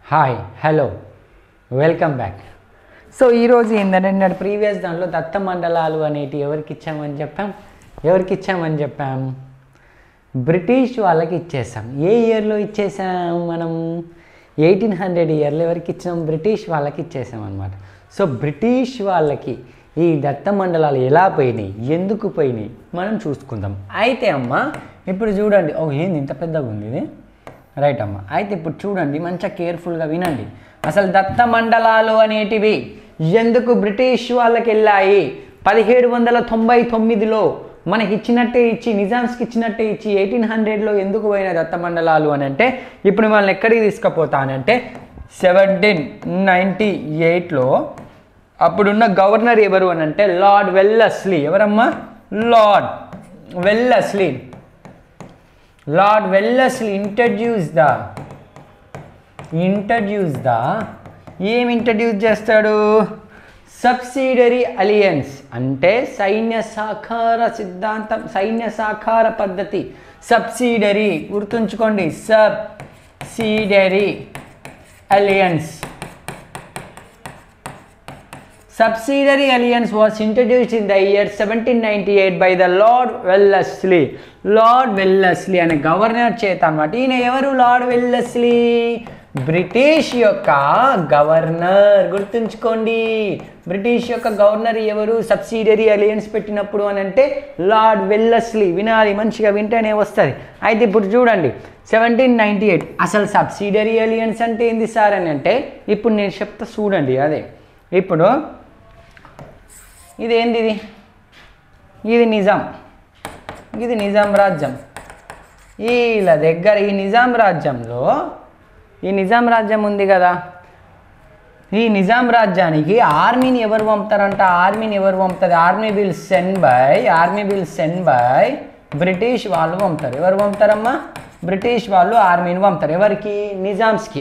Hi hello welcome back. So ఈరోజు ఏంటంటే previous దాంట్లో దత్త మండలాలు అనేటి ఎవరికి ఇచ్చామని చెప్పాం బ్రిటిష్ వాళ్ళకి ఇచ్చేసాం. ఏ ఇయర్లో ఇచ్చేసాం మనం? 1800 ఇయర్లో ఎవరికి ఇచ్చాం? బ్రిటిష్ వాళ్ళకి ఇచ్చేసాం అనమాట. సో బ్రిటిష్ వాళ్ళకి ఈ దత్త మండలాలు ఎలా పోయినాయి, ఎందుకు పోయినాయి మనం చూసుకుందాం. అయితే అమ్మ ఇప్పుడు చూడండి. ఏంది ఇంత పెద్దగా ఉంది ఇది? రైట్ అమ్మ. అయితే ఇప్పుడు చూడండి, మంచిగా కేర్ఫుల్గా వినండి. అసలు దత్త మండలాలు అనేటివి ఎందుకు బ్రిటిష్ వాళ్ళకి వెళ్ళాయి? 1799లో మనకి ఇచ్చినట్టే ఇచ్చి, నిజామ్స్కి ఇచ్చినట్టే ఇచ్చి 1800లో ఎందుకు పోయిన దత్త మండలాలు అని అంటే, ఇప్పుడు వాళ్ళని ఎక్కడికి తీసుకుపోతానంటే 1798లో అప్పుడున్న గవర్నర్ ఎవరు అని అంటే లార్డ్ వెల్లెస్లీ. ఎవరమ్మా? లార్డ్ వెల్లెస్లీ ఏం ఇంట్రడ్యూస్ చేస్తాడు? సబ్సిడరీ అలియన్స్ అంటే సైన్య సహకార సిద్ధాంతం, సైన్య సహకార పద్ధతి. సబ్సిడరీ గుర్తుంచుకోండి, subsidiary alliance. Subsidiary alliance was introduced in the year 1798 by the Lord Wellesley. Lord Wellesley అనే గవర్నర్ చేత అన్నమాట. ఈయన ఎవరు? లార్డ్ వెల్లెస్లీ, బ్రిటిష్ యొక్క గవర్నర్. గుర్తుంచుకోండి, బ్రిటిష్ యొక్క గవర్నర్ ఎవరు? సబ్సిడరీ అలియన్స్ పెట్టినప్పుడు అని అంటే లార్డ్ వెల్లెస్లీ. వినాలి, మంచిగా వింటేనే వస్తుంది. అయితే ఇప్పుడు చూడండి 1798 అసలు సబ్సిడరీ అలియన్స్ అంటే ఏంది సార్ అని అంటే, ఇప్పుడు నేను చెప్తా చూడండి. అదే ఇప్పుడు ఇదేంది? ఇది నిజాం, ఇది నిజాం రాజ్యం. వీళ్ళ దగ్గర ఈ నిజాం రాజ్యంలో, ఈ నిజాం రాజ్యం ఉంది కదా, ఈ నిజాం రాజ్యానికి ఆర్మీని ఎవరు పంపుతారంట? ఆర్మీని ఎవరు పంపుతుంది? Army will send by British వాళ్ళు పంపుతారు. ఎవరు పంపుతారమ్మా? బ్రిటిష్ వాళ్ళు ఆర్మీని పంపుతారు. ఎవరికి? నిజామ్స్కి.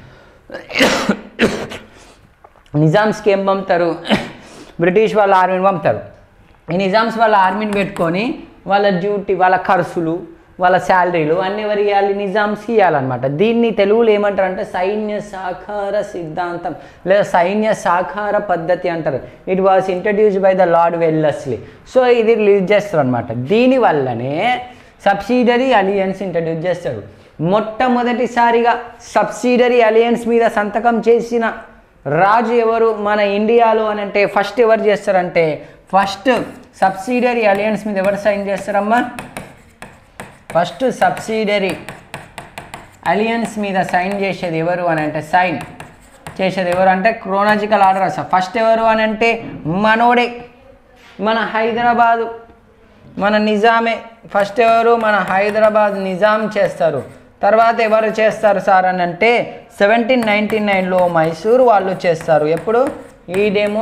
నిజామ్స్కి ఏం పంపుతారు? బ్రిటిష్ వాళ్ళ ఆర్మీని పంపుతారు. ఈ నిజామ్స్ వాళ్ళ ఆర్మీని పెట్టుకొని వాళ్ళ డ్యూటీ, వాళ్ళ ఖర్చులు, వాళ్ళ శాలరీలు అన్నీ ఎవరికి ఇవ్వాలి? నిజామ్స్కి ఇవ్వాలన్నమాట. దీన్ని తెలుగులో ఏమంటారంటే సైన్య సహకార సిద్ధాంతం లేదా సైన్య సహకార పద్ధతి అంటారు. It was introduced by the Lord Wellesley. So ఇది రిలీజ్ చేస్తారు అనమాట. దీనివల్లనే సబ్సిడరీ అలియన్స్ ఇంట్రడ్యూస్ చేస్తారు. మొట్టమొదటిసారిగా సబ్సిడరీ అలియన్స్ మీద సంతకం చేసిన రాజు ఎవరు మన ఇండియాలో అని అంటే ఫస్ట్ ఎవరు చేస్తారంటే, ఫస్ట్ సబ్సిడరీ అలియన్స్ మీద ఎవరు సైన్ చేస్తారమ్మా? ఫస్ట్ సబ్సిడరీ అలియన్స్ మీద సైన్ చేసేది ఎవరు అని అంటే, సైన్ చేసేది ఎవరు అంటే క్రోనాలజికల్ ఆర్డర్ వస్తారు. ఫస్ట్ ఎవరు అని అంటే మనోడే, మన హైదరాబాదు, మన నిజామే. ఫస్ట్ ఎవరు? మన హైదరాబాద్ నిజాం చేస్తారు. తర్వాత ఎవరు చేస్తారు సార్ అని అంటే 1799లో మైసూరు వాళ్ళు చేస్తారు. ఎప్పుడు? ఈడేమో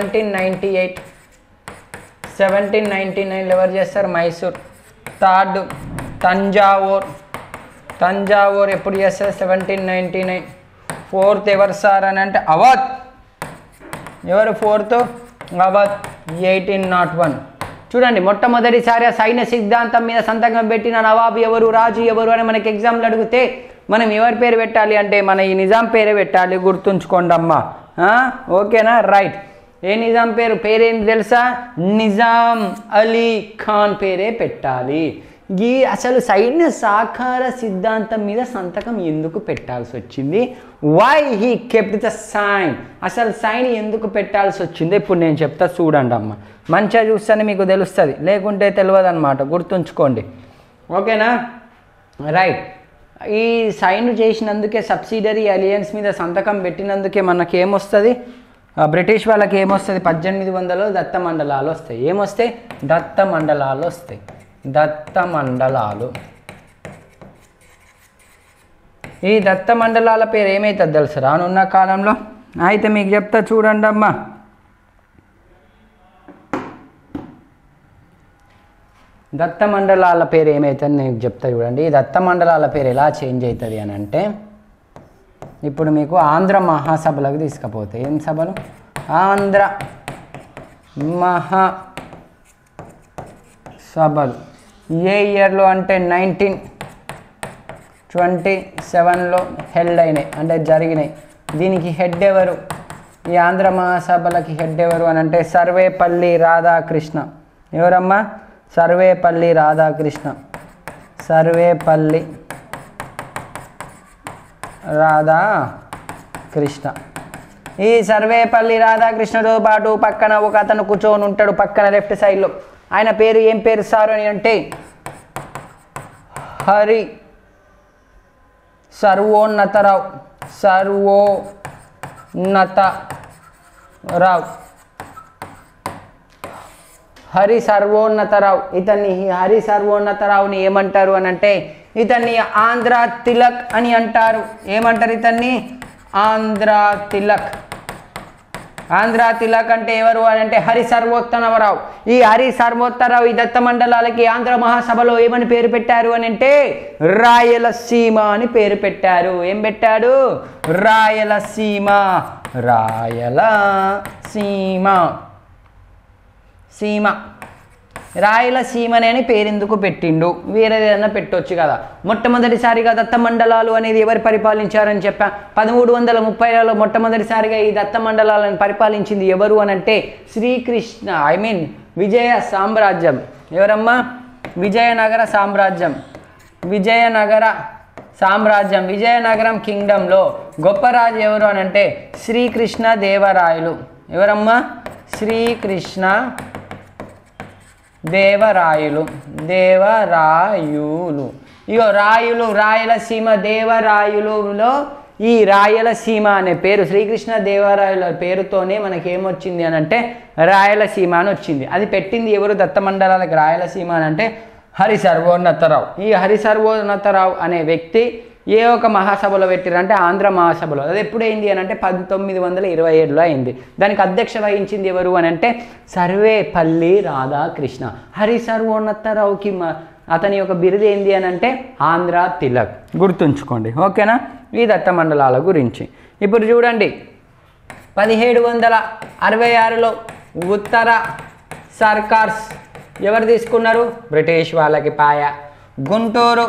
1799లో ఎవరు చేస్తారు? మైసూర్. థర్డ్ తంజావూర్ ఎప్పుడు చేస్తారు? 1799. ఫోర్త్ ఎవరు సార్ అని అంటే అవధ్. ఎవరు ఫోర్త్? అవధ్ 1801. చూడండి, మొట్టమొదటిసారి సైన్య సిద్ధాంతం మీద సంతకం పెట్టిన నవాబు ఎవరు, రాజు ఎవరు అని మనకి ఎగ్జామ్లు అడిగితే మనం ఎవరి పేరు పెట్టాలి అంటే మన ఈ నిజాం పేరే పెట్టాలి. గుర్తుంచుకోండి అమ్మా. ఓకేనా? రైట్. ఏ నిజాం పేరేంటి తెలుసా? నిజాం అలీ ఖాన్ పేరే పెట్టాలి. ఈ అసలు సైన్య సహకార సిద్ధాంతం మీద సంతకం ఎందుకు పెట్టాల్సి వచ్చింది? Why he kept the sign. అసలు సైన్ ఎందుకు పెట్టాల్సి వచ్చింది ఇప్పుడు నేను చెప్తా, చూడండి అమ్మ. మంచిగా చూస్తేనే మీకు తెలుస్తుంది, లేకుంటే తెలియదు అనమాట. గుర్తుంచుకోండి. ఓకేనా? రైట్. ఈ సైన్ చేసినందుకే, సబ్సిడరీ అలియన్స్ మీద సంతకం పెట్టినందుకే మనకి ఏమొస్తుంది? బ్రిటిష్ వాళ్ళకి ఏమొస్తుంది? 1800 దత్త మండలాలు వస్తాయి. ఏమొస్తాయి? దత్త మండలాలు వస్తాయి. దత్త మండలాలు. ఈ దత్త మండలాల పేరు ఏమవుతుంది తెలుసు రానున్న కాలంలో? అయితే మీకు చెప్తా చూడండి అమ్మా. దత్త మండలాల పేరు ఏమవుతుంది నేను చెప్తా చూడండి. ఈ దత్త మండలాల పేరు ఎలా చేంజ్ అవుతుంది అని అంటే, ఇప్పుడు మీకు ఆంధ్ర మహాసభలకు తీసుకుపోతాయి. ఏం సభలు? ఆంధ్ర మహాసభలు. ఏ ఇయర్లో అంటే 19 27లో హెల్డ్ అయినాయి, అంటే జరిగినాయి. దీనికి హెడ్ ఎవరు? ఈ ఆంధ్ర మహాసభలకి హెడ్ ఎవరు అని అంటే సర్వేపల్లి రాధాకృష్ణ. ఎవరమ్మా? సర్వేపల్లి రాధాకృష్ణ. సర్వేపల్లి రాధాకృష్ణ. ఈ సర్వేపల్లి రాధాకృష్ణతో పాటు పక్కన ఒక అతను కూర్చొని ఉంటాడు, పక్కన లెఫ్ట్ సైడ్లో. ఆయన పేరు ఏం పేరు సార్ అని అంటే హరి సర్వోన్నతరావు. సర్వోన్నతరావు, హరి సర్వోన్నతరావు. ఇతన్ని హరి సర్వోన్నతరావుని ఏమంటారు అని అంటే ఇతన్ని ఆంధ్ర తిలక్ అని అంటారు. ఏమంటారు ఇతన్ని? ఆంధ్ర తిలక్. ఆంధ్ర తిలక్ అంటే ఎవరు అని అంటే హరి సర్వోత్తమరావు. ఈ హరి సర్వోత్తరరావు ఈ దత్త మండలాలకి ఆంధ్ర మహాసభలో ఏమని పేరు పెట్టారు అని అంటే రాయలసీమ అని పేరు పెట్టారు. ఏం పెట్టాడు? రాయలసీమ. రాయలసీమ. సీమ, రాయలసీమనే అని పేరెందుకు పెట్టిండు? వేరేదైనా పెట్టవచ్చు కదా. మొట్టమొదటిసారిగా దత్త మండలాలు అనేది ఎవరు పరిపాలించారని చెప్పా. 1330లలో మొట్టమొదటిసారిగా ఈ దత్త మండలాలను పరిపాలించింది ఎవరు అని అంటే శ్రీకృష్ణ, విజయ సామ్రాజ్యం. ఎవరమ్మా? విజయనగర సామ్రాజ్యం. విజయనగర సామ్రాజ్యం, విజయనగరం కింగ్డంలో గొప్ప రాజు ఎవరు అని అంటే శ్రీకృష్ణ దేవరాయలు. ఎవరమ్మా? శ్రీకృష్ణ దేవరాయలు. దేవరాయులు. ఇగో రాయులు, రాయలసీమ, దేవరాయులులో ఈ రాయలసీమ అనే పేరు శ్రీకృష్ణ దేవరాయల పేరుతోనే మనకేమొచ్చింది అని అంటే రాయలసీమ అని వచ్చింది. అది పెట్టింది ఎవరు దత్త మండలాలకు రాయలసీమ అని అంటే హరి సర్వోన్నతరావు. ఈ హరి సర్వోన్నతరావు అనే వ్యక్తి ఏ ఒక మహాసభలో పెట్టారంటే ఆంధ్ర మహాసభలో. అది ఎప్పుడైంది అని అంటే 1927లో అయింది. దానికి అధ్యక్ష వహించింది ఎవరు అని అంటే సర్వేపల్లి రాధాకృష్ణ. హరి సర్వోన్నతరావుకి అతని యొక్క బిరుదు ఏంది అని అంటే ఆంధ్ర తిలక్. గుర్తుంచుకోండి, ఓకేనా? ఈ దత్త మండలాల గురించి ఇప్పుడు చూడండి. 1766లో ఉత్తర సర్కార్స్ ఎవరు తీసుకున్నారు? బ్రిటిష్ వాళ్ళకి పాయ. గుంటూరు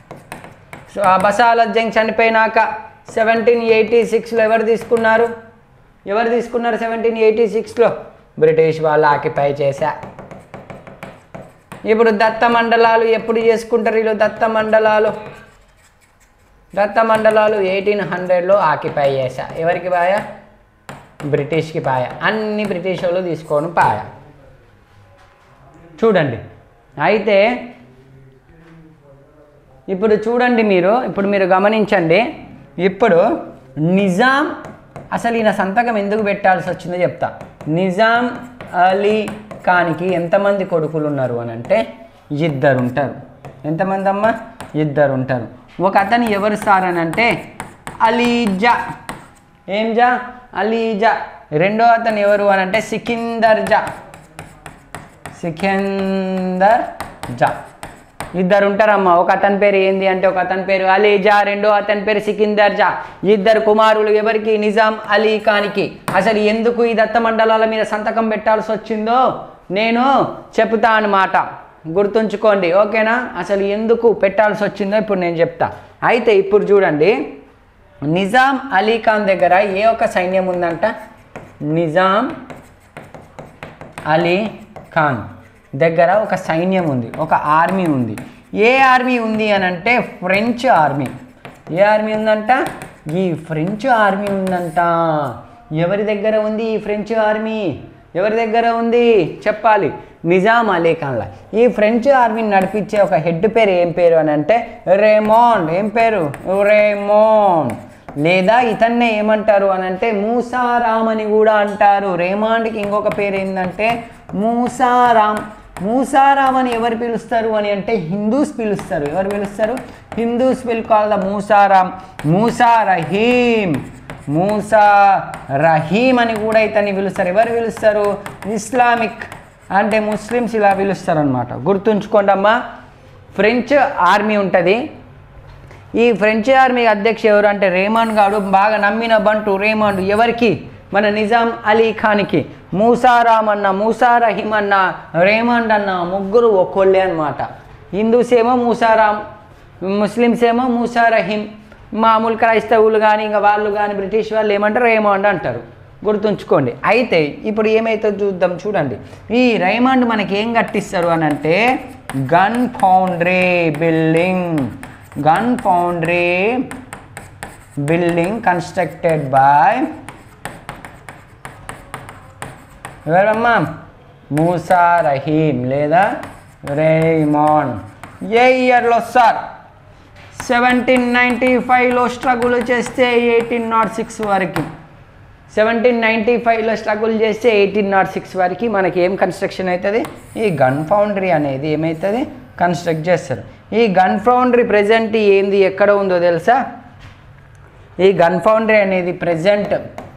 బసాల జంగ్ చనిపోయినాక 1786లో ఎవరు తీసుకున్నారు? 1786లో బ్రిటిష్ వాళ్ళు ఆక్యుపై చేశా. ఇప్పుడు దత్త మండలాలు ఎప్పుడు చేసుకుంటారు వీళ్ళు? దత్త మండలాలు 1800లో ఆక్యుపై చేశా. ఎవరికి పాయ? బ్రిటిష్కి పాయ. అన్ని బ్రిటిష్ వాళ్ళు తీసుకొని పాయ. చూడండి. అయితే ఇప్పుడు చూడండి, ఇప్పుడు మీరు గమనించండి. ఇప్పుడు నిజాం అసలు ఈయన సంతకం ఎందుకు పెట్టాల్సి వచ్చిందో చెప్తా. నిజాం అలీ ఖాన్కి ఎంతమంది కొడుకులు ఉన్నారు అని అంటే 2 ఉంటారు. ఎంతమంది అమ్మా? 2 ఉంటారు. ఒక అతను ఎవరు సార్ అని అంటే అలీజా. ఏం జా? అలీజా. రెండో అతను ఎవరు అని అంటే సికిందర్ జా. సికిందర్ జా. 2 ఉంటారమ్మా. ఒక అతని పేరు ఏంది అంటే ఒక అతని పేరు అలీజా, రెండో అతని పేరు సికిందర్ జా. 2 కుమారులు ఎవరికి? నిజాం అలీ ఖాన్కి. అసలు ఎందుకు ఈ దత్త మండలాల మీద సంతకం పెట్టాల్సి వచ్చిందో నేను చెప్తా అన్నమాట. గుర్తుంచుకోండి, ఓకేనా? అసలు ఎందుకు పెట్టాల్సి వచ్చిందో ఇప్పుడు నేను చెప్తా. అయితే ఇప్పుడు చూడండి, నిజాం అలీ ఖాన్ దగ్గర ఏ ఒక సైన్యం ఉందంట? నిజాం అలీ ఖాన్ దగ్గర ఒక సైన్యం ఉంది, ఒక ఆర్మీ ఉంది. ఏ ఆర్మీ ఉంది అని అంటే ఫ్రెంచ్ ఆర్మీ. ఏ ఆర్మీ ఉందంట? ఈ ఫ్రెంచ్ ఆర్మీ ఉందంట. ఎవరి దగ్గర ఉంది ఈ ఫ్రెంచ్ ఆర్మీ? ఎవరి దగ్గర ఉంది చెప్పాలి? నిజాం అలీ ఖాన్లా. ఈ ఫ్రెంచ్ ఆర్మీని నడిపించే ఒక హెడ్ పేరు ఏం పేరు అని అంటే రేమాండ్. ఏం పేరు? రేమాండ్. లేదా ఇతన్నే ఏమంటారు అని అంటే మూసారామ్ అని కూడా అంటారు. రేమాండ్కి ఇంకొక పేరు ఏంటంటే మూసారామ్. మూసారామ్ అని ఎవరు పిలుస్తారు అని అంటే హిందూస్ పిలుస్తారు. ఎవరు పిలుస్తారు? హిందూస్ విల్ కాల్ ద మూసారామ్. మూసా రహీమ్. మూసా రహీమ్ అని కూడా ఇతన్ని పిలుస్తారు. ఎవరు పిలుస్తారు? ఇస్లామిక్ అంటే ముస్లిమ్స్ ఇలా పిలుస్తారు అనమాట. గుర్తుంచుకోండి అమ్మా. ఫ్రెంచ్ ఆర్మీ ఉంటుంది. ఈ ఫ్రెంచ్ ఆర్మీ అధ్యక్షుడు ఎవరు అంటే రేమాండ్ గాడు. బాగా నమ్మిన బంటు రేమాండ్. ఎవరికి? మన నిజాం అలీ ఖాన్కి. మూసారామ్ అన్న, మూసా రహీమ్ అన్న, రేమాండ్ అన్న ముగ్గురు ఒక్కోళ్ళే అనమాట. హిందూస్ ఏమో మూసారామ్, ముస్లిమ్స్ ఏమో మూసా రహీం, మామూలు క్రైస్తవులు కానీ ఇంకా వాళ్ళు కానీ బ్రిటిష్ వాళ్ళు ఏమంటారు రేమండ్ అంటారు, గుర్తుంచుకోండి. అయితే ఇప్పుడు ఏమైతుందో చూద్దాం. చూడండి, ఈ రైమండ్ మనకి ఏం కట్టిస్తారు అని అంటే gun foundry building constructed by ఎవరమ్మా? మూసా రహీం లేదా రేమండ్. ఏ ఇయర్లో సార్? 1795లో స్ట్రగుల్ చేస్తే 1806 వరకు, 1795లో స్ట్రగుల్ చేస్తే 1806 వరకు మనకి ఏం కన్స్ట్రక్షన్ అవుతుంది? ఈ గన్ ఫౌండరీ అనేది ఏమవుతుంది? కన్స్ట్రక్ట్ చేస్తారు. ఈ గన్ ఫౌండరీ ప్రజెంట్ ఏంది ఎక్కడ ఉందో తెలుసా? ఈ గన్ ఫౌండరీ అనేది ప్రజెంట్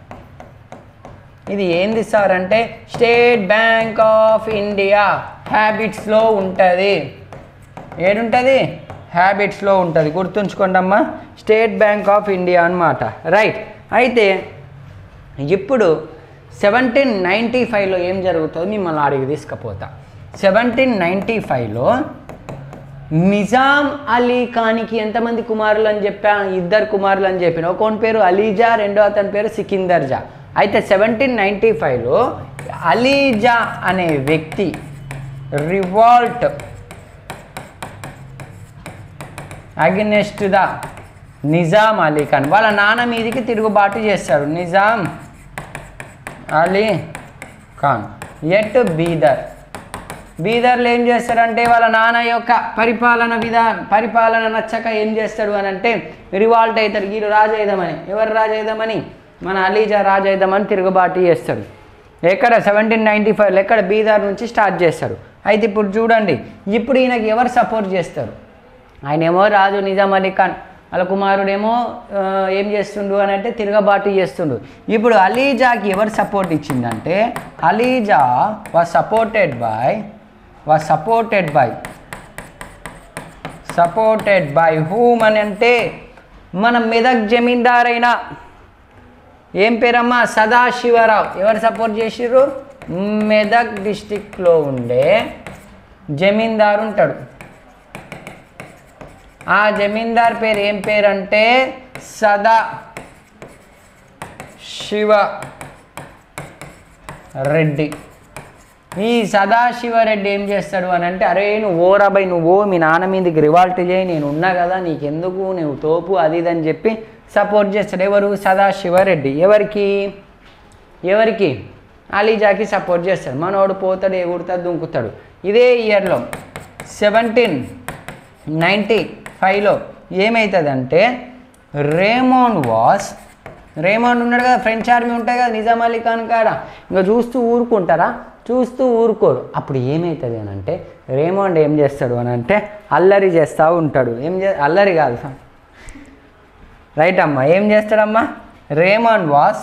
ఇది ఏంది సార్ అంటే స్టేట్ బ్యాంక్ ఆఫ్ ఇండియా హ్యాబిట్స్లో ఉంటుంది. ఏడుంటుంది? హ్యాబిట్స్లో ఉంటుంది, గుర్తుంచుకోండి అమ్మా, స్టేట్ బ్యాంక్ ఆఫ్ ఇండియా అన్నమాట. రైట్. అయితే ఇప్పుడు 1795లో ఏం జరుగుతుందో మిమ్మల్ని అడిగి తీసుకుపోతా. 1795లో నిజాం అలీ ఖాన్కి ఎంతమంది కుమారులు అని చెప్పా? 2 కుమారులు అని చెప్పిన. ఒకని పేరు అలీజా, రెండో అతని పేరు సికిందర్ జా. అయితే 1795లో అలీజా అనే వ్యక్తి revolt against the Nizam Ali Khan, వాళ్ళ నాన్న మీదికి తిరుగుబాటు చేస్తాడు నిజాం అలీ ఖాన్ ఎట్ బీదర్లో ఏం చేస్తాడంటే వాళ్ళ నాన్న యొక్క పరిపాలన నచ్చక ఏం చేస్తాడు అని అంటే రివాల్ట్ అవుతాడు. వీళ్ళు రాజైదామని, ఎవరు రాజైదామని? మన అలీజా రాజైదామని తిరుగుబాటు చేస్తాడు. ఎక్కడ? 1795లో ఎక్కడ? బీదర్ నుంచి స్టార్ట్ చేస్తాడు. అయితే ఇప్పుడు చూడండి, ఇప్పుడు ఈయనకి ఎవరు సపోర్ట్ చేస్తారు? ఆయనేమో రాజు నిజాం అలీ ఖాన్, వాళ్ళ కుమారుడేమో ఏం చేస్తుండు అని అంటే తిరగబాటు చేస్తుండు. ఇప్పుడు అలీజాకి ఎవరు సపోర్ట్ ఇచ్చిందంటే Alijah was supported by whom అని అంటే మన మెదక్ జమీందార్ అయిన ఏం పేరమ్మా? సదాశివరావు. ఎవరు సపోర్ట్ చేసిర్రు? మెదక్ డిస్టిక్లో ఉండే జమీందారు ఉంటాడు. ఆ జమీందార్ పేరు ఏం పేరు అంటే సదాశివరెడ్డి. ఈ సదాశివరెడ్డి ఏం చేస్తాడు అని అంటే అరే నువ్వు ఓరాబాయ్, నువ్వు మీ నాన్న మీదకి రివాల్ట్ చేయి, నేను ఉన్నా కదా, నీకెందుకు, నువ్వు తోపు అది ఇది అని చెప్పి సపోర్ట్ చేస్తాడు. ఎవరు? సదాశివరెడ్డి. ఎవరికి? అలీజాకి సపోర్ట్ చేస్తాడు. మనోడు పోతాడు, ఎగురుతాడు, దుంకుతాడు. ఇదే ఇయర్లో 1795లో ఏమవుతుందంటే రేమండ్ ఉన్నాడు కదా, ఫ్రెంచ్ ఆర్మీ ఉంటుంది కదా నిజాం అలీ ఖాన్ కాడ, ఇంకా చూస్తూ ఊరుకుంటారా? చూస్తూ ఊరుకోరు. అప్పుడు ఏమవుతుంది అని అంటే రేమండ్ ఏం చేస్తాడు అని అంటే అల్లరి చేస్తూ ఉంటాడు. అల్లరి కాదు, రైట్ అమ్మా. ఏం చేస్తాడమ్మా? రేమండ్ వాస్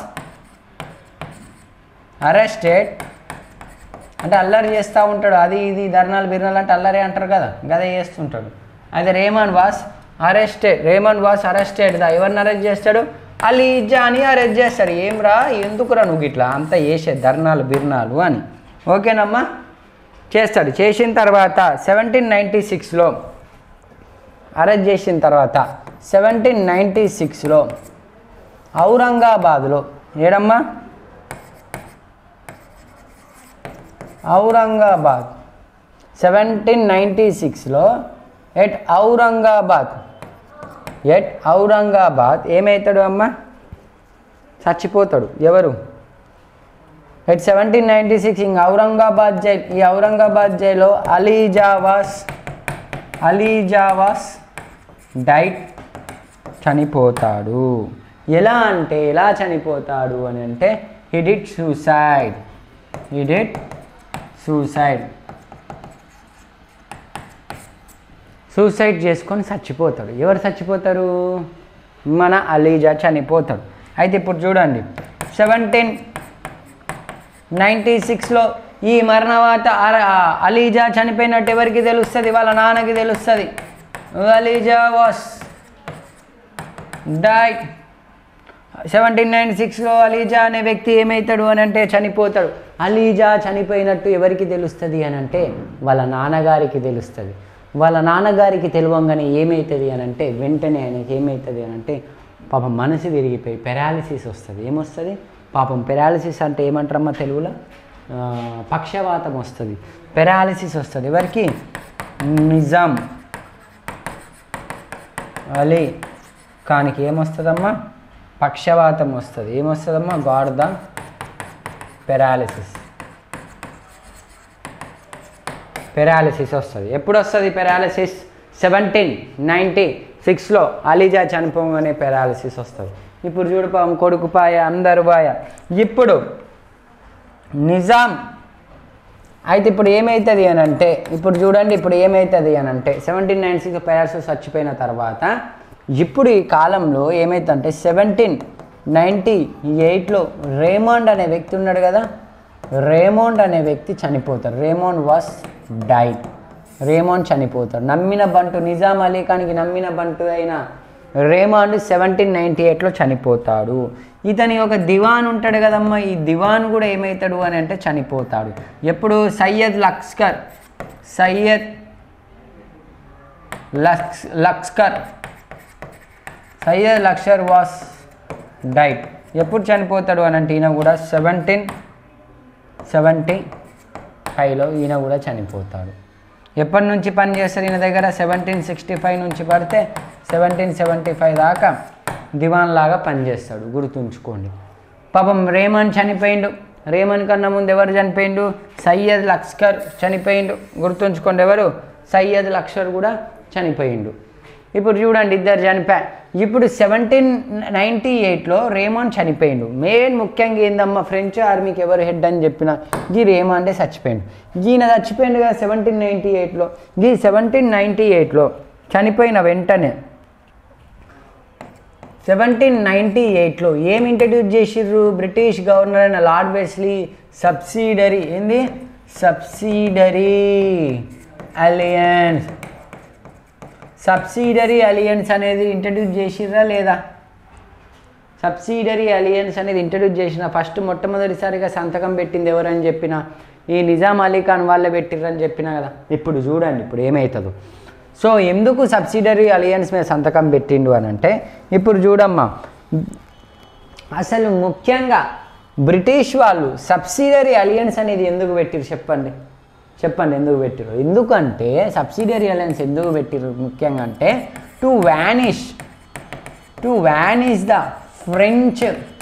అరెస్టెడ్ అంటే అల్లరి చేస్తూ ఉంటాడు. అది ఇది ధర్నాలు బిర్నాలు అంటే అల్లరి అంటారు కదా, గదే చేస్తుంటాడు. అయితే రేమండ్ వాస్ అరెస్టెడ్ ఎవరిని అరెస్ట్ చేస్తాడు? అలీజాని అరెస్ట్ చేస్తాడు. ఏమ్రా, ఎందుకురా నువ్వు ఇట్లా అంతా చేసే ధర్నాలు బిర్నాలు అని. ఓకేనమ్మా, చేస్తాడు. చేసిన తర్వాత 1796లో అరెస్ట్ చేసిన తర్వాత 1796లో ఔరంగాబాద్లో ఏడమ్మా? ఔరంగాబాద్ 1796లో ఎట్ ఔరంగాబాద్ ఏమవుతాడు అమ్మా? చచ్చిపోతాడు. ఎవరు? At 1796 in Aurangabad jail. ఈ ఔరంగాబాద్ జైల్లో అలీజావాస్ డైట్ చనిపోతాడు. ఎలా చనిపోతాడు అని అంటే హీ డిడ్ సూసైడ్ చేసుకొని చచ్చిపోతాడు. ఎవరు చచ్చిపోతారు? మన అలీజా చనిపోతాడు. అయితే ఇప్పుడు చూడండి 1796లో ఈ మరణవాత అలీజా చనిపోయినట్టు ఎవరికి తెలుస్తుంది? వాళ్ళ నాన్నకి తెలుస్తుంది. Alijah was died. 1796లో అలీజా అనే వ్యక్తి ఏమవుతాడు అని అంటే చనిపోతాడు. అలీజా చనిపోయినట్టు ఎవరికి తెలుస్తుంది అని అంటే వాళ్ళ నాన్నగారికి తెలుస్తుంది. వాళ్ళ నాన్నగారికి తెలియంగానే ఏమవుతుంది అని అంటే వెంటనే ఆయనకి ఏమవుతుంది అని అంటే పాపం మనసు విరిగిపోయి పెరాలిసిస్ వస్తుంది. ఏమొస్తుంది పాపం పెరాలిసిస్ అంటే ఏమంటారమ్మా తెలుగులో? పక్షవాతం వస్తుంది, పెరాలిసిస్ వస్తుంది. ఎవరికి? నిజాం అలీ ఖాన్కి ఏమొస్తుందమ్మా? పక్షవాతం వస్తుంది. ఏమొస్తుందమ్మా? Got the paralysis. పెరాలిసిస్ వస్తుంది. ఎప్పుడు వస్తుంది పెరాలిసిస్? 1796లో అలీజా చనిపోగానే పెరాలిసిస్ వస్తుంది. ఇప్పుడు చూడు పాపం కొడుకు పాయ, అందరు పాయ. ఇప్పుడు నిజాం అయితే ఇప్పుడు ఏమవుతుంది అని అంటే ఇప్పుడు చూడండి ఇప్పుడు ఏమవుతుంది అని అంటే 1796 పెరాలిసిస్ చచ్చిపోయిన తర్వాత ఇప్పుడు ఈ కాలంలో ఏమవుతుందంటే 1798లో రేమండ్ అనే వ్యక్తి ఉన్నాడు కదా, రేమండ్ అనే వ్యక్తి చనిపోతారు. Raymond was died. రేమండ్ చనిపోతాడు. నమ్మిన బంటు, నిజాం అలీ ఖాన్కి నమ్మిన బంటు అయిన రేమండ్ 1798లో చనిపోతాడు. ఇతని ఒక దివాన్ ఉంటాడు కదమ్మా, ఈ దివాన్ కూడా ఏమవుతాడు అని అంటే చనిపోతాడు. ఎప్పుడు? Syed Lashkar was died. ఎప్పుడు చనిపోతాడు అని అంటే ఈయన కూడా 1775లో ఈయన కూడా చనిపోతాడు. ఎప్పటి నుంచి పని చేస్తారు ఈయన దగ్గర? 1765 నుంచి పడితే 1775 దాకా దివాన్ లాగా పనిచేస్తాడు. గుర్తుంచుకోండి. పాపం రేమండ్ చనిపోయిండు. రేమండ్ కన్నా ముందు ఎవరు చనిపోయిండు? సయ్యద్ లష్కర్ చనిపోయిండు. గుర్తుంచుకోండి. ఎవరు? సయ్యద్ లష్కర్ కూడా చనిపోయిండు. ఇప్పుడు చూడండి ఇద్దరు చనిపోయారు. ఇప్పుడు 1798లో రేమండ్ చనిపోయిండు. మెయిన్ ముఖ్యంగా ఏందమ్మా, ఫ్రెంచ్ ఆర్మీకి ఎవరు హెడ్ అని చెప్పిన గీ రేమండే చచ్చిపోయిండు. ఈయన చచ్చిపోయిండు కదా 1798లో. ఈ 1798లో చనిపోయిన వెంటనే 1798లో ఏం ఇంట్రడ్యూస్ చేసిర్రు? బ్రిటిష్ గవర్నర్ అయిన లార్డ్ వెస్లీ సబ్సిడరీ ఏంది? సబ్సిడరీ అలియన్స్ అనేది ఇంట్రడ్యూస్ చేసిర్రా లేదా? సబ్సిడరీ అలియన్స్ అనేది ఇంట్రడ్యూస్ చేసిన ఫస్ట్ మొట్టమొదటిసారిగా సంతకం పెట్టింది ఎవరని చెప్పిన ఈ నిజాం అలీ ఖాన్ వాళ్ళే పెట్టిర్రని చెప్పిన కదా. ఇప్పుడు చూడండి ఇప్పుడు ఏమవుతుందో. సో ఎందుకు సబ్సిడరీ అలియన్స్ మీద సంతకం పెట్టిండు అని అంటే ఇప్పుడు చూడమ్మా, అసలు ముఖ్యంగా బ్రిటిష్ వాళ్ళు సబ్సిడరీ అలియన్స్ అనేది ఎందుకు పెట్టిరు చెప్పండి ఎందుకు పెట్టిరు? ఎందుకంటే సబ్సిడరీ అలయన్స్ ఎందుకు పెట్టిరు ముఖ్యంగా అంటే to vanish the French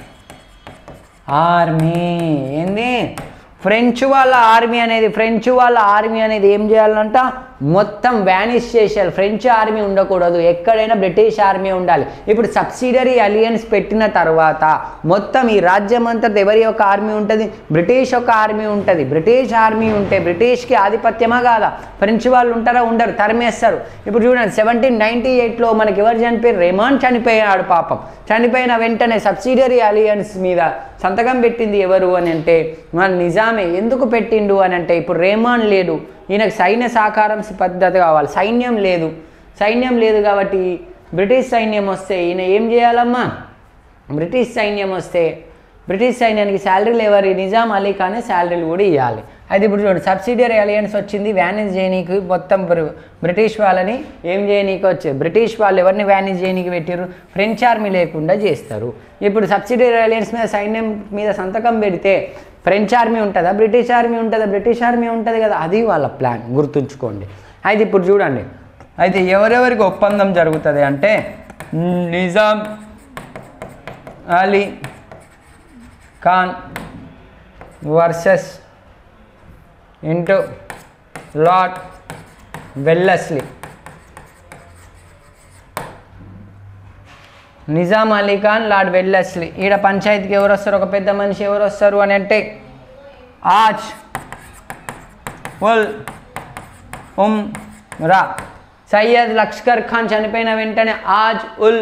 army. ఏంది? ఫ్రెంచ్ వాళ్ళ ఆర్మీ అనేది ఏం చేయాలంట? మొత్తం వ్యానిష్ చేసేయాలి. ఫ్రెంచ్ ఆర్మీ ఉండకూడదు, ఎక్కడైనా బ్రిటిష్ ఆర్మీ ఉండాలి. ఇప్పుడు సబ్సిడరీ అలియన్స్ పెట్టిన తర్వాత మొత్తం ఈ రాజ్యం అంతా ఎవరి యొక్క ఆర్మీ ఉంటుంది? బ్రిటిష్ యొక్క ఆర్మీ ఉంటుంది. బ్రిటిష్ ఆర్మీ ఉంటే బ్రిటిష్కి ఆధిపత్యమా కాదా? ఫ్రెంచ్ వాళ్ళు ఉంటారా? ఉండరు, తరిమేస్తారు. ఇప్పుడు చూడండి 1798లో మనకి ఎవరు చనిపోయారు? రేమండ్ చనిపోయాడు. పాపం చనిపోయిన వెంటనే సబ్సిడరీ అలియన్స్ మీద సంతకం పెట్టింది ఎవరు అని అంటే మన నిజామే. ఎందుకు పెట్టిండు అని అంటే ఇప్పుడు రేమండ్ లేడు, ఈయనకు సైన్య సహకారం పద్ధతి కావాలి. సైన్యం లేదు కాబట్టి బ్రిటిష్ సైన్యం వస్తే ఈయన ఏం చేయాలమ్మా? బ్రిటిష్ సైన్యం వస్తే బ్రిటిష్ సైన్యానికి శాలరీలు ఎవరి? నిజాం అలీ ఖానే శాలరీలు కూడా ఇవ్వాలి. అయితే ఇప్పుడు చూడండి సబ్సిడరీ అలియన్స్ వచ్చింది. వ్యానిష్ చేయనీకి మొత్తం బ్రిటిష్ వాళ్ళని ఏం చేయనీకి వచ్చారు? బ్రిటిష్ వాళ్ళు ఎవరిని వ్యానిష్ చేయనీకి పెట్టారు? ఫ్రెంచ్ ఆర్మీ లేకుండా చేస్తారు. ఇప్పుడు సబ్సిడరీ అలియన్స్ మీద సైన్యం మీద సంతకం పెడితే ఫ్రెంచ్ ఆర్మీ ఉంటుందా? బ్రిటిష్ ఆర్మీ ఉంటుందా? బ్రిటిష్ ఆర్మీ ఉంటుంది కదా. అది వాళ్ళ ప్లాన్, గుర్తుంచుకోండి. అయితే ఇప్పుడు చూడండి, అయితే ఎవరెవరికి ఒప్పందం జరుగుతుంది అంటే Nizam Ali Khan versus into Lord Wellesley. Nizam Ali Khan, Lord Wellesley. ఈడ పంచాయతీకి ఎవరు వస్తారు? ఒక పెద్ద మనిషి ఎవరు వస్తారు అని అంటే ఆజ్ ఉల్ ఉమ్రా. సయ్యద్ లష్కర్ ఖాన్ చనిపోయిన వెంటనే ఆజ్ ఉల్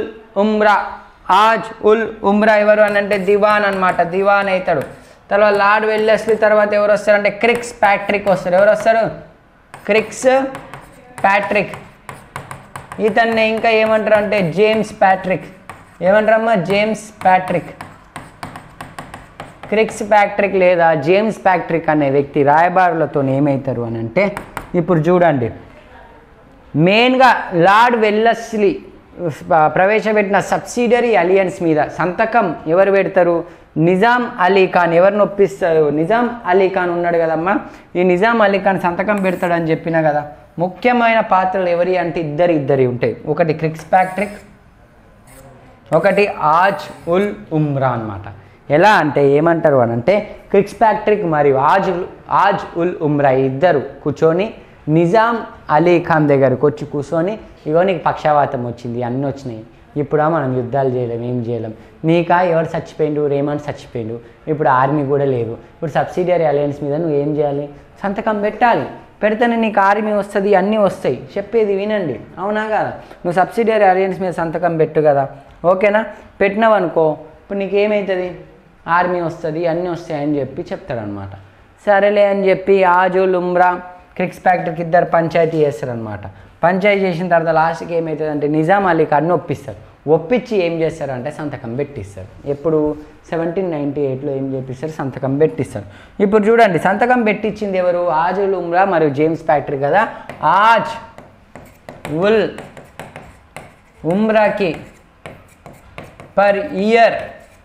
ఉమ్రా ఎవరు అని అంటే దివాన్ అనమాట. దివాన్ అవుతాడు. తర్వాత లార్డ్ వెల్లెస్లీ తర్వాత ఎవరు వస్తారంటే క్రిక్స్ ప్యాట్రిక్ వస్తారు. ఎవరు వస్తారు? Kirkpatrick. ఇతన్ని ఇంకా ఏమంటారు అంటే జేమ్స్ ప్యాట్రిక్. ఏమంటారమ్మా? James Patrick. క్రిక్స్ ప్యాట్రిక్ లేదా జేమ్స్ ప్యాట్రిక్ అనే వ్యక్తి రాయబారులతో ఏమవుతారు అని అంటే ఇప్పుడు చూడండి మెయిన్గా లార్డ్ వెల్లస్లీ ప్రవేశపెట్టిన సబ్సిడరీ అలియన్స్ మీద సంతకం ఎవరు పెడతారు? నిజాం అలీ ఖాన్. ఎవరిని ఒప్పిస్తారు? నిజాం అలీ ఖాన్ ఉన్నాడు కదమ్మా, ఈ నిజాం అలీ ఖాన్ సంతకం పెడతాడని చెప్పినా కదా. ముఖ్యమైన పాత్రలు ఎవరి అంటే ఇద్దరి ఉంటాయి. ఒకటి క్రిక్స్పాట్రిక్, ఒకటి ఆజ్ ఉల్ ఉమ్రా అన్నమాట. ఎలా అంటే ఏమంటారు అని అంటే క్రిక్స్పాట్రిక్ మరియు ఆజ్ ఉల్ ఉమ్రా ఇద్దరు కూర్చొని నిజాం అలీ ఖాన్ దగ్గరకు వచ్చి కూర్చొని, ఇగో నీకు పక్షవాతం వచ్చింది, అన్నీ వచ్చినాయి, ఇప్పుడు మనం యుద్ధాలు చేయలేం, ఏం చేయలేం, నీకా ఎవరు చచ్చిపోయిండు, రేమండ్ చచ్చిపోయిండు, ఇప్పుడు ఆర్మీ కూడా లేదు, ఇప్పుడు సబ్సిడరీ అలయన్స్ మీద నువ్వు ఏం చేయాలి? సంతకం పెట్టాలి. పెడితేనే నీకు ఆర్మీ వస్తుంది, అన్నీ వస్తాయి. చెప్పేది వినండి, అవునా కదా? నువ్వు సబ్సిడరీ అలయన్స్ మీద సంతకం పెట్టు కదా, ఓకేనా? పెట్టినావు అనుకో, ఇప్పుడు నీకేమవుతుంది? ఆర్మీ వస్తుంది, అన్నీ వస్తాయి అని చెప్పి చెప్తాడనమాట. సరేలే అని చెప్పి ఆజ్ ఉల్ ఉమ్రా క్రిక్స్పాట్రిక్ ఇద్దరు పంచాయతీ చేస్తారనమాట. పంచాయతీ చేసిన తర్వాత లాస్ట్కి ఏమవుతుందంటే నిజాం అలీ ఖాన్ని ఒప్పిస్తారు. ఒప్పించి ఏం చేస్తారంటే సంతకం పెట్టిస్తారు. ఎప్పుడు 1798లో ఏం చేపిస్తారు? సంతకం పెట్టిస్తారు. ఇప్పుడు చూడండి, సంతకం పెట్టించింది ఎవరు? ఆజ్ ఉల్ ఉమ్రా మరియు జేమ్స్ ప్యాట్రిక్ కదా. ఆజ్ ఉల్ ఉమ్రాకి per year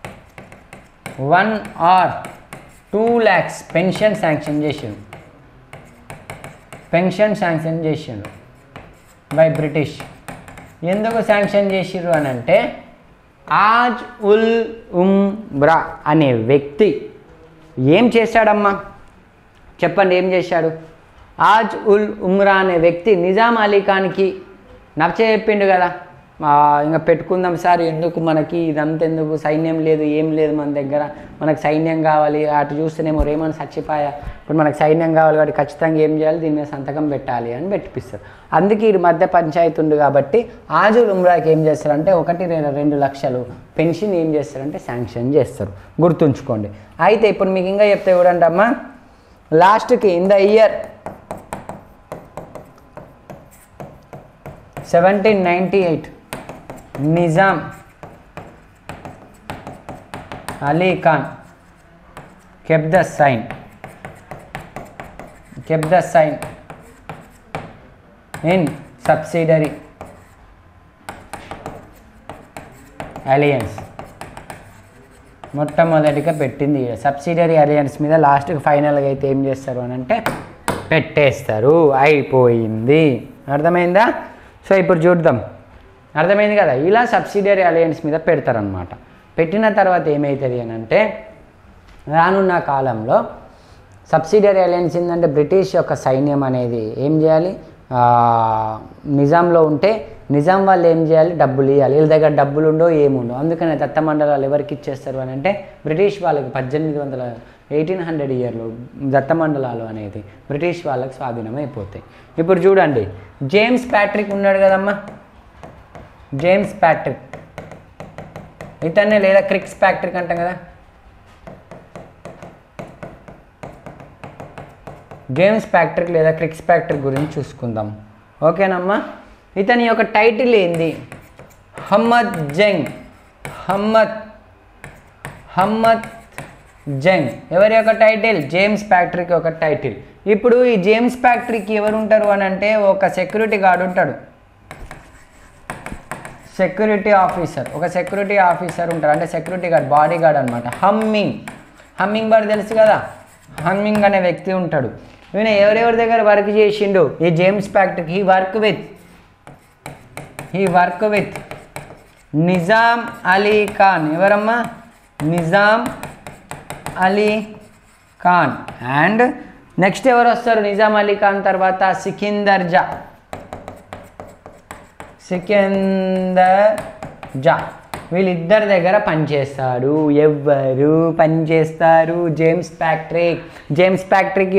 1 or 2 lakhs pension sanction చేసిండు. పెన్షన్ శాంక్షన్ చేసిండు బై బ్రిటిష్. ఎందుకు శాంక్షన్ చేసిర్రు అని అంటే ఆజ్ ఉల్ ఉమ్రా అనే వ్యక్తి ఏం చేశాడమ్మా చెప్పండి? ఏం చేశాడు? ఆజ్ ఉల్ ఉమ్రా అనే వ్యక్తి నిజాం అలీ ఖాన్కి నచ్చచెప్పిండు కదా, ఇంకా పెట్టుకుందాం సార్, ఎందుకు మనకి ఇదంతా, ఎందుకు సైన్యం లేదు, ఏం లేదు మన దగ్గర, మనకు సైన్యం కావాలి, అటు చూస్తేనేమో రేమని చచ్చిపోయా, ఇప్పుడు మనకు సైన్యం కావాలి కాబట్టి ఖచ్చితంగా ఏం చేయాలి? దీని మీద సంతకం పెట్టాలి అని పెట్టిపిస్తారు. అందుకే ఈ మధ్య పంచాయతీ ఉంది కాబట్టి ఆజ్ ఉల్ ఉమ్రాకి ఏం చేస్తారంటే 1-2 లక్షలు పెన్షన్ ఏం చేస్తారంటే శాంక్షన్ చేస్తారు, గుర్తుంచుకోండి. అయితే ఇప్పుడు మీకు ఇంకా చెప్తే చూడండి అమ్మా, లాస్ట్కి in the year 1798 Nizam Ali Khan kept the sign in subsidiary alliance. మొట్టమొదటిగా పెట్టింది సబ్సిడరీ అలయన్స్ మీద. లాస్ట్కి ఫైనల్గా అయితే ఏం చేస్తారు అని అంటే పెట్టేస్తారు, అయిపోయింది. అర్థమైందా? సో ఇప్పుడు చూద్దాం, అర్థమైంది కదా? ఇలా సబ్సిడరీ అలయన్స్ మీద పెడతారనమాట. పెట్టిన తర్వాత ఏమవుతుంది అని అంటే రానున్న కాలంలో సబ్సిడరీ అలయన్స్ ఏంటంటే బ్రిటిష్ యొక్క సైన్యం అనేది ఏం చేయాలి? నిజాంలో ఉంటే నిజాం వాళ్ళు ఏం చేయాలి? డబ్బులు ఇవ్వాలి. వీళ్ళ దగ్గర డబ్బులు ఉండో ఏముండో, అందుకనే దత్తమండలాలు ఎవరికి ఇచ్చేస్తారు అని అంటే బ్రిటిష్ వాళ్ళకి 1800 ఇయర్లో దత్తమండలాలు అనేది బ్రిటిష్ వాళ్ళకి స్వాధీనం అయిపోతాయి. ఇప్పుడు చూడండి, జేమ్స్ ప్యాట్రిక్ ఉన్నాడు కదమ్మా, జేమ్స్ ప్యాట్రిక్ ఇతన్నే లేదా క్రిక్స్పాట్రిక్ అంటాం కదా. జేమ్స్ ప్యాట్రిక్ లేదా క్రిక్స్పాట్రిక్ గురించి చూసుకుందాం, ఓకేనమ్మా. ఇతని యొక్క టైటిల్ ఏంది? హమ్మద్ జంగ్. హమ్మద్ జంగ్ ఎవరి యొక్క టైటిల్? జేమ్స్ ప్యాట్రిక్ యొక్క టైటిల్. ఇప్పుడు ఈ జేమ్స్ ప్యాట్రిక్ ఎవరు ఉంటారు అని అంటే ఒక సెక్యూరిటీ గార్డ్ ఉంటాడు, సెక్యూరిటీ ఆఫీసర్, ఒక సెక్యూరిటీ ఆఫీసర్ ఉంటారు, అంటే సెక్యూరిటీ గార్డ్, బాడీ గార్డ్ అనమాట. హమ్మింగ్ బర్డ్ తెలుసు కదా, హమ్మింగ్ అనే వ్యక్తి ఉంటాడు. ఈయన ఎవరెవరి దగ్గర వర్క్ చేసిండు? ఈ James Patrick he work with Nizam Ali Khan. ఎవరమ్మా? నిజాం అలీ ఖాన్. అండ్ నెక్స్ట్ ఎవరు వస్తారు నిజాం అలీ ఖాన్ తర్వాత? సికిందర్ జా. వీళ్ళిద్దరి దగ్గర పనిచేస్తాడు. ఎవరు పనిచేస్తారు? జేమ్స్ ప్యాట్రిక్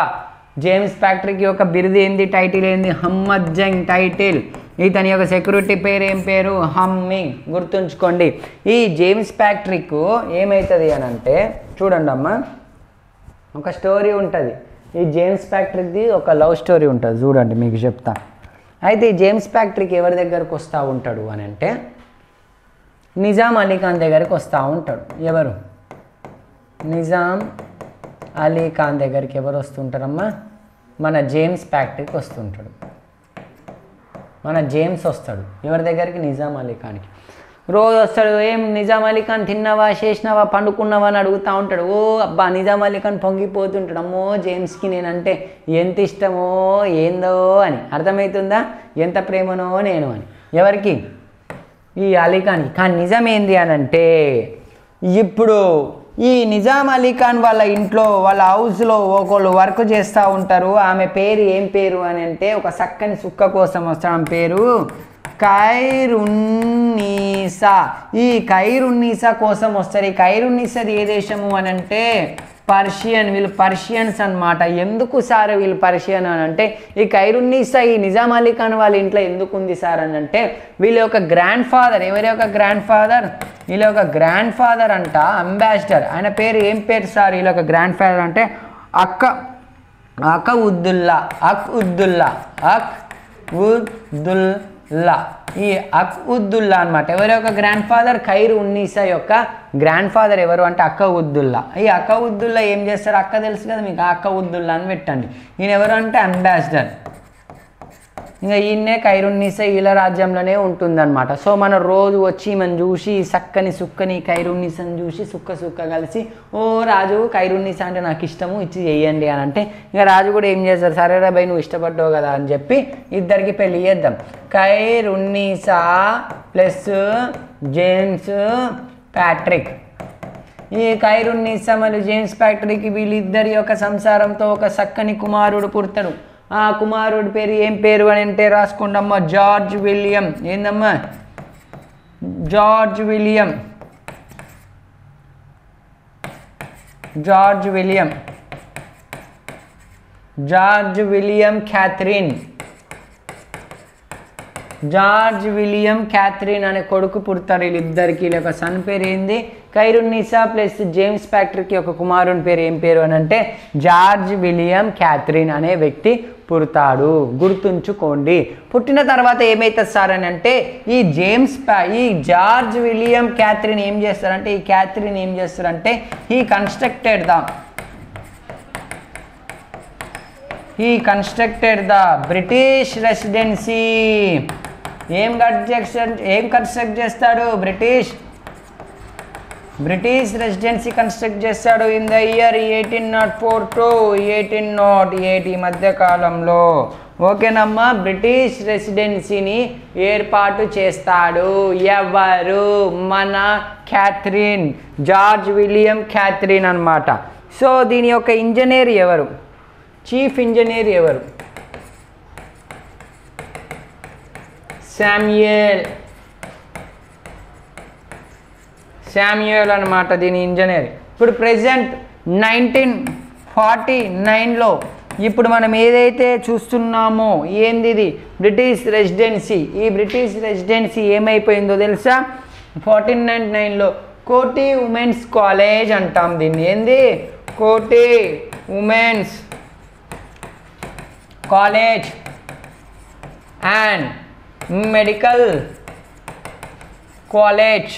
యొక్క బిరుదు ఏంది? టైటిల్ ఏంది? హమ్మద్ జంగ్ టైటిల్. ఇతని యొక్క సెక్యూరిటీ పేరు ఏం పేరు? హమ్మింగ్. గుర్తుంచుకోండి. ఈ జేమ్స్ ప్యాట్రిక్ ఏమవుతుంది అని అంటే చూడండి అమ్మా, ఒక స్టోరీ ఉంటుంది. ఈ జేమ్స్ ప్యాట్రిక్ది ఒక లవ్ స్టోరీ ఉంటుంది, చూడండి మీకు చెప్తా. అయితే ఈ జేమ్స్ ప్యాట్రిక్ ఎవరి దగ్గరకు వస్తూ ఉంటాడు అని అంటే నిజాం అలీ ఖాన్ దగ్గరికి వస్తూ ఉంటాడు. ఎవరు? నిజాం అలీ ఖాన్ దగ్గరికి ఎవరు వస్తుంటారమ్మా? మన జేమ్స్ ప్యాట్రిక్ వస్తుంటాడు. మన జేమ్స్ వస్తాడు ఎవరి దగ్గరికి, నిజాం అలీ ఖాన్కి. రోజు వస్తాడు, ఏం నిజాం అలీ ఖాన్ తిన్నావా, చేసినావా, పండుకున్నావా అని అడుగుతూ ఉంటాడు. ఓ అబ్బా నిజాం అలీ ఖాన్ పొంగిపోతుంటాడు, అమ్మో జేమ్స్కి నేనంటే ఎంత ఇష్టమో ఏందో అని. అర్థమవుతుందా, ఎంత ప్రేమనో నేను అని. ఎవరికి, ఈ అలీ ఖాన్కి. కానీ నిజం ఏంది అని అంటే, ఇప్పుడు ఈ నిజాం అలీ ఖాన్ వాళ్ళ ఇంట్లో వాళ్ళ హౌస్లో ఒకళ్ళు వర్క్ చేస్తూ ఉంటారు. ఆమె పేరు ఏం పేరు అని అంటే, ఒక చక్కని సుక్క కోసం వస్తాడు, ఆమె పేరు ఖైరున్నీసా. ఈ ఖైరున్నీసా కోసం వస్తారు. ఈ ఖైరున్నీసాది ఏ దేశము అని అంటే పర్షియన్. వీళ్ళు పర్షియన్స్ అనమాట. ఎందుకు సార్ వీళ్ళు పర్షియన్ అని అంటే, ఈ ఖైరున్నీసా ఈ నిజాం అలీ ఖాన్ వాళ్ళ ఇంట్లో ఎందుకు ఉంది సార్ అని అంటే, వీళ్ళ యొక్క గ్రాండ్ ఫాదర్, ఎవరి యొక్క గ్రాండ్ ఫాదర్, వీళ్ళ యొక్క గ్రాండ్ ఫాదర్ అంట అంబాసిడర్. ఆయన పేరు ఏం పేరు సార్ వీళ్ళ యొక్క గ్రాండ్ ఫాదర్ అంటే అక్ఉద్దుల్లా. ఈ అక్ఉద్దుల్లా అనమాట. ఎవరి యొక్క గ్రాండ్ ఫాదర్, ఖైరున్నీసా యొక్క గ్రాండ్ ఫాదర్ ఎవరు అంటే అక్ఉద్దుల్లా. ఈ అక్ఉద్దుల్లా ఏం చేస్తారు, అక్క తెలుసు కదా మీకు, అక్ఉద్దుల్లా అని పెట్టండి. ఈయన ఎవరు అంటే అంబాసిడర్. ఇంకా ఈయన్నే ఖైరున్నీసా వీళ్ళ రాజ్యంలోనే ఉంటుందన్నమాట. సో మనం రోజు వచ్చి మనం చూసి చక్కని సుక్కని ఖైరున్నీసాని చూసి సుక్క కలిసి, ఓ రాజు ఖైరున్నీసా అంటే నాకు ఇష్టము, ఇచ్చి చెయ్యండి అని అంటే, ఇంకా రాజు కూడా ఏం చేస్తారు, సరేరా భయ్ నువ్వు ఇష్టపడ్డావు కదా అని చెప్పి ఇద్దరికి పెళ్ళి చేద్దాం. Khairunnisa plus James Patrick. ఈ ఖైరున్నీసా మరియు జేమ్స్ ప్యాట్రిక్ వీళ్ళిద్దరి యొక్క సంసారంతో ఒక చక్కని కుమారుడు పుడతాడు. ఆ కుమారుడి పేరు ఏం పేరు అని అంటే రాసుకోండమ్మా, జార్జ్ విలియం. ఏందమ్మా, George William. George William, George William Catherine. George William Catherine అనే కొడుకు పుడతారు వీళ్ళిద్దరికి. వీళ్ళ యొక్క సన్ పేరు ఏంది, ఖైరున్నీసా ప్లస్ జేమ్స్ ప్యాట్రిక్ యొక్క కుమారుని పేరు ఏం పేరు అని అంటే జార్జ్ విలియం క్యాథరిన్ అనే వ్యక్తి పుడతాడు. గుర్తుంచుకోండి. పుట్టిన తర్వాత ఏమవుతుంది సార్ అని అంటే, ఈ జార్జ్ విలియం క్యాథరిన్ ఏం చేస్తారంటే, ఈ క్యాథరిన్ ఏం చేస్తారంటే he constructed the British residency. ఏం కన్స్ట్రక్ట్ చేస్తాడు, బ్రిటిష్ రెసిడెన్సీ కన్స్ట్రక్ట్ చేస్తాడు ఇన్ ద ఇయర్ 1804 to 1808 ఈ మధ్యకాలంలో. ఓకేనమ్మా, బ్రిటిష్ రెసిడెన్సీని ఏర్పాటు చేస్తాడు ఎవరు, మన క్యాథరిన్, జార్జ్ విలియం క్యాథరిన్ అన్నమాట. సో దీని యొక్క ఇంజనీర్ ఎవరు, చీఫ్ ఇంజనీర్ ఎవరు, శామ్యూయల్ అనమాట దీని ఇంజనీర్. ఇప్పుడు ప్రెజెంట్ 1949లో ఇప్పుడు మనం ఏదైతే చూస్తున్నామో ఏంది ఇది, బ్రిటిష్ రెసిడెన్సీ. ఈ బ్రిటిష్ రెసిడెన్సీ ఏమైపోయిందో తెలుసా, 1499లో కోటి ఉమెన్స్ కాలేజ్ అంటాం దీన్ని. ఏంది, Koti women's college and medical college.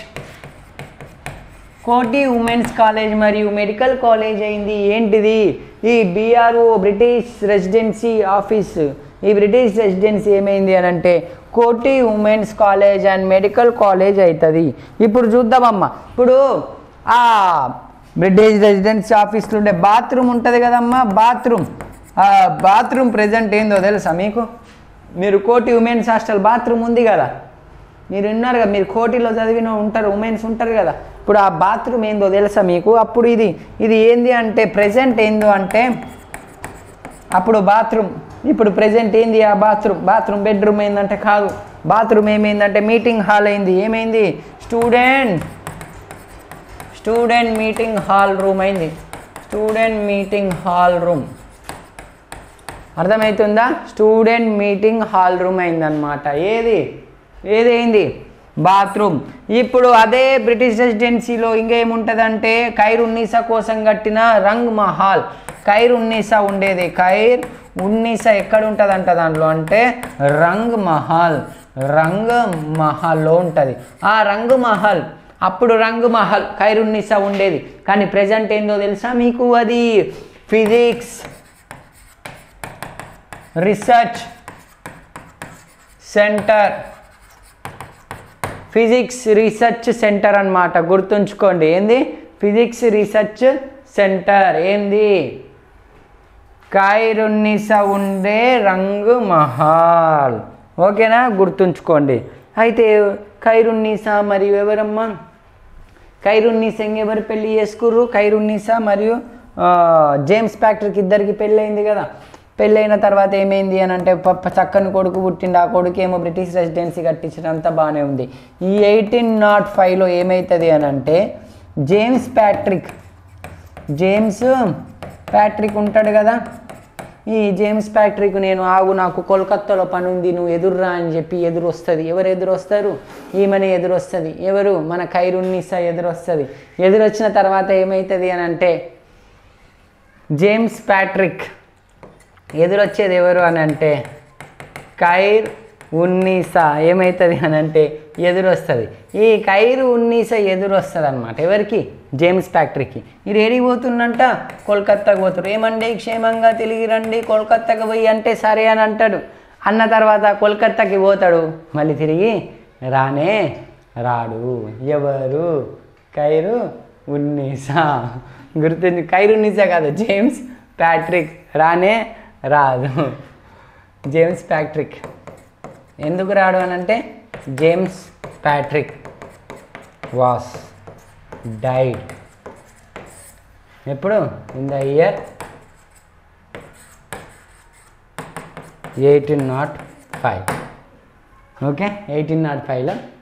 Koti women's college మరియు మెడికల్ కాలేజ్ అయింది. ఏంటిది, ఈ BRO బ్రిటిష్ రెసిడెన్సీ ఆఫీస్. ఈ బ్రిటిష్ రెసిడెన్సీ ఏమైంది అని అంటే Koti women's college and medical college అవుతుంది. ఇప్పుడు చూద్దామమ్మా, ఇప్పుడు ఆ బ్రిటిష్ రెసిడెన్సీ ఆఫీస్లో ఉండే బాత్రూమ్ ఉంటుంది కదమ్మా, బాత్రూమ్ ప్రజెంట్ ఏందో తెలుసా మీకు, మీరు కోటి ఉమెన్స్ హాస్టల్ బాత్రూమ్ ఉంది కదా, మీరు ఉన్నారు కదా, మీరు కోటిలో చదివిన ఉంటారు, ఉమెన్స్ ఉంటారు కదా. ఇప్పుడు ఆ బాత్రూమ్ ఏందో తెలుసా మీకు. అప్పుడు ఇది ఏంది అంటే ప్రజెంట్ ఏందో అంటే, అప్పుడు బాత్రూమ్, ఇప్పుడు ప్రజెంట్ ఏంది ఆ బాత్రూమ్ బెడ్రూమ్ ఏందంటే కాదు, బాత్రూమ్ ఏమైందంటే మీటింగ్ హాల్ అయింది. ఏమైంది, స్టూడెంట్ మీటింగ్ హాల్ రూమ్ అయింది. స్టూడెంట్ మీటింగ్ హాల్ రూమ్ అర్థమవుతుందా, స్టూడెంట్ మీటింగ్ హాల్ రూమ్ అయిందనమాట. ఏదైంది, బాత్రూమ్. ఇప్పుడు అదే బ్రిటిష్ రెసిడెన్సీలో ఇంకేముంటుందంటే ఖైరున్నీసా కోసం కట్టిన రంగ్ మహల్. ఖైరున్నీసా ఉండేది, ఖైరున్నీసా ఎక్కడ ఉంటుందంట దాంట్లో అంటే రంగ్ మహల్లో ఉంటుంది. ఆ రంగ్ మహల్, అప్పుడు రంగ్ మహల్ ఖైరున్నీసా ఉండేది. కానీ ప్రజెంట్ ఏందో తెలుసా మీకు, అది physics research centre, physics research centre అన్నమాట. గుర్తుంచుకోండి ఏంది ఫిజిక్స్ రీసెర్చ్ సెంటర్. ఏంది ఖైరున్నీసా ఉండే రంగ్ మహల్. ఓకేనా, గుర్తుంచుకోండి. అయితే ఖైరున్నీసా మరియు ఎవరమ్మా, ఖైరున్నీసా ఎవరు పెళ్ళి చేసుకుర్రు? ఖైరున్నీసా మరియు జేమ్స్ ప్యాట్రిక్ ఇద్దరికి పెళ్ళయింది కదా. పెళ్ళైన తర్వాత ఏమైంది అని అంటే చక్కని కొడుకు పుట్టిండు. ఆ కొడుకు ఏమో బ్రిటిష్ రెసిడెన్సీ కట్టించడం అంతా బాగానే ఉంది. ఈ 1805లో ఏమవుతుంది అని అంటే జేమ్స్ ప్యాట్రిక్ ఉంటాడు కదా, ఈ జేమ్స్ ప్యాట్రిక్ నేను ఆగు నాకు కోల్కత్తాలో పని ఉంది నువ్వు ఎదురురా అని చెప్పి ఎదురు వస్తుంది. ఎవరు ఎదురు వస్తారు? ఈమెనే ఎదురు వస్తుంది. ఎవరు? మన ఖైరున్నీసా ఎదురు వస్తుంది. ఎదురు వచ్చిన తర్వాత ఏమవుతుంది అని అంటే జేమ్స్ ప్యాట్రిక్ ఎదురొచ్చేది ఎవరు అని అంటే ఖైరున్నీసా ఏమవుతుంది అని అంటే ఎదురు వస్తుంది. ఈ ఖైరున్నీసా ఎదురు వస్తుంది అనమాట. ఎవరికి? జేమ్స్ ప్యాట్రిక్కి. మీరు ఏడికి పోతుందంట? కోల్కత్తాకు పోతారు. ఏమండి క్షేమంగా తిరిగి రండి కోల్కత్తాకి పోయి అంటే సరే అని అంటాడు. అన్న తర్వాత కోల్కత్తాకి పోతాడు, మళ్ళీ తిరిగి రానే రాడు. ఎవరు? ఖైరున్నీసా. గుర్తుంది, ఖైరున్నీసా కాదు జేమ్స్ ప్యాట్రిక్. రానే రాదు జేమ్స్ ప్యాట్రిక్. ఎందుకు రాడు అని అంటే జేమ్స్ ప్యాట్రిక్ వాస్ డైడ్ ఎప్పుడు? In the year 1805. ఓకే, 1805లో